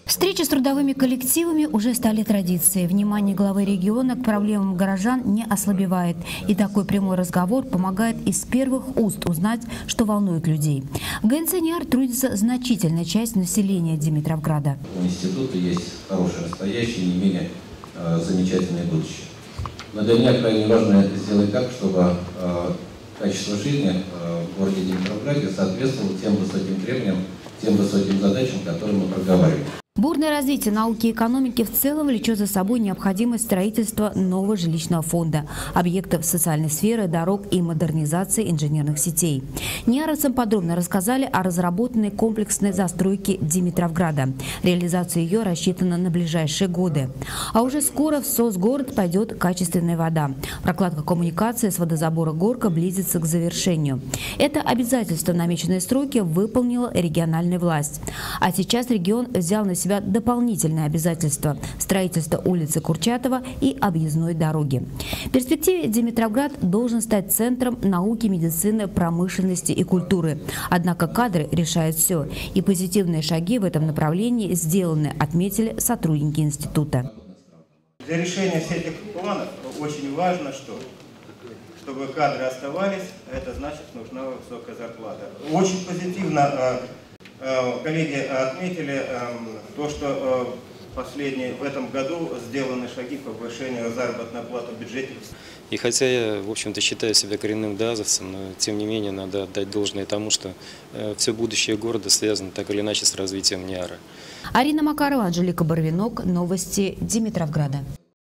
Встречи с трудовыми коллективами уже стали традицией. Внимание главы региона к проблемам горожан не ослабевает. И такой прямой разговор помогает из первых уст узнать, что волнует людей. В ГНЦ НИАР трудится значительная часть населения Димитровграда. У института есть хорошее настоящее, не менее замечательное будущее. Но для меня крайне важно это сделать так, чтобы качество жизни в городе Димитровграде соответствовало тем высоким требованиям, тем высоким задачам, которые мы проговариваем. Бурное развитие науки и экономики в целом влечет за собой необходимость строительства нового жилищного фонда, объектов социальной сферы, дорог и модернизации инженерных сетей. НИАРовцам подробно рассказали о разработанной комплексной застройке Димитровграда. Реализация ее рассчитана на ближайшие годы. А уже скоро в соцгород пойдет качественная вода. Прокладка коммуникации с водозабора «Горка» близится к завершению. Это обязательство намеченной стройки выполнила региональная власть. А сейчас регион взял на себя дополнительные обязательства – строительство улицы Курчатова и объездной дороги. В перспективе Димитровград должен стать центром науки, медицины, промышленности и культуры. Однако кадры решают все. И позитивные шаги в этом направлении сделаны, отметили сотрудники института. Для решения всех этих планов очень важно, чтобы кадры оставались, это значит, нужна высокая зарплата. Очень позитивно коллеги отметили то, что в этом году сделаны шаги по повышению заработной платы в бюджете. И хотя я, в общем-то, считаю себя коренным даазовцем, но тем не менее надо отдать должное тому, что все будущее города связано так или иначе с развитием НИАРа. Арина Макарова, Анжелика Барвинок. Новости Димитровграда.